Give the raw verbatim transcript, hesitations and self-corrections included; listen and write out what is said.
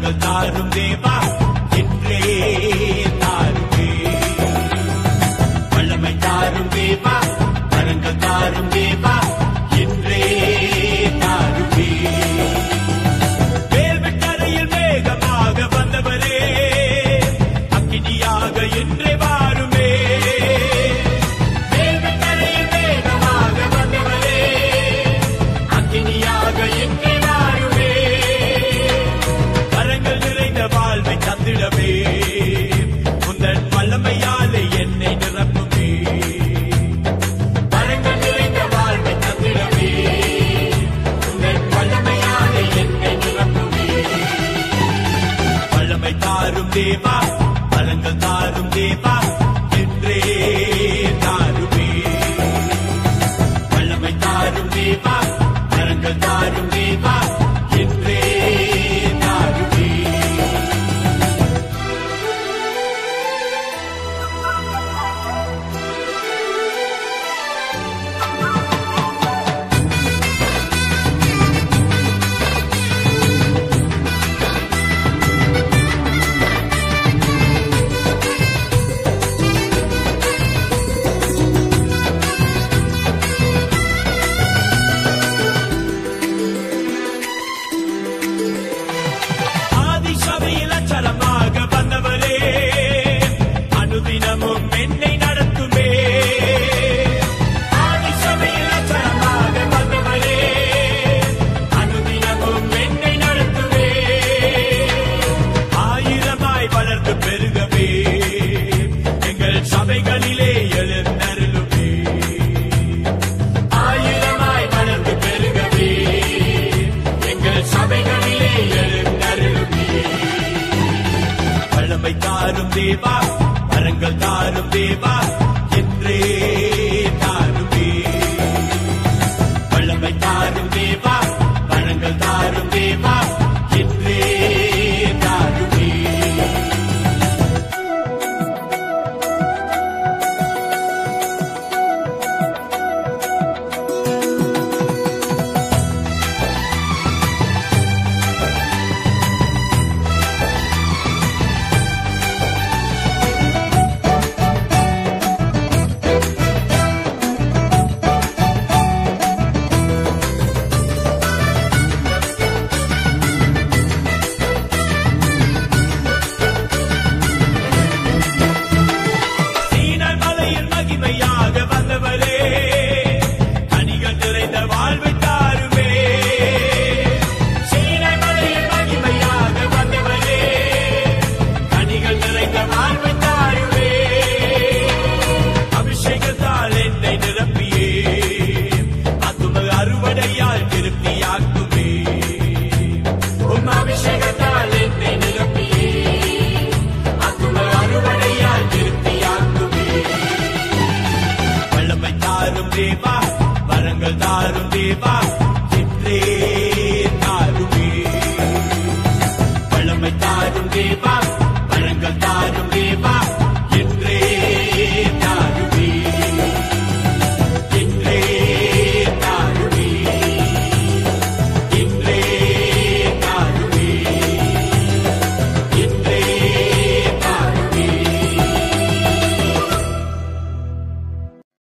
வரங்கள் தாரும் தேவா என்றே தாருமே. வல்லமை தாரும் தேவா வரங்கள் தாரும் தேவா என்றே தாருமே. வேல்வெட்டறையில் வேகமாக வந்தவரே அக்கினியாக என்றே வாருமே. வேல்வெட்டறையில் வேகமாக வந்தவரே அக்கினியாக என்றே வாருமே. வரங்கள் நிறைந்த வாழ்வை தந்திடவே உந்தன் வல்லமையாலே என்னை நிரப்புமே. வரங்கள் நிறைந்த வாழ்வை தந்திடவே உந்தன் வல்லமையாலே என்னை நிரப்புமே. வல்லமை தாரும் தேவா வரங்கள் தாரும் தேவா என்றே தாருமே. வல்லமை தாரும் தேவா வரங்கள் தாரும் தேவா என்றே தாருமே. ஆதிசபையில் அச்சரமாக வந்தவரே அனுதினமும் என்னை நடத்துமே. ஆதிசபையில் அச்சரமாக வந்தவரே அனுதினமும் என்னை நடத்துமே. ஆயிரமாய் வளர்ந்து பெருகவே எங்கள் சபைகளிலே எழுந்தருளுமே. ஆயிரமாய் வளர்ந்து பெருகவே எங்கள் சபைகளிலே எழுந்தருளுமே. வல்லமை தாரும் தேவா வரங்கள் தாரும் தேவா என்றே தாருமே. வல்லமை தாரும் தேவா வரங்கள் தாரும் தேவா என்றே தாருமே. சீனாய் மலையில் மகிமையாக வந்தவரே கனிகள் நிறைந்த வாழ்வை தாருமே. சீனாய் மலையில் மகிமையாக வந்தவரே கனிகள் நிறைந்த வாழ்வை தாருமே. அபிஷேகத்தால் என்னை நிரப்பியே ஆத்தும அறுவடையால் திருப்தியாக்குமே. உம் அபிஷேகத்தால் என்னை நிரப்பியே ஆத்தும அறுவடையால் திருப்தியாக்குமே. வல்லமை தாரும் தேவா வரங்கள் தாரும் தேவா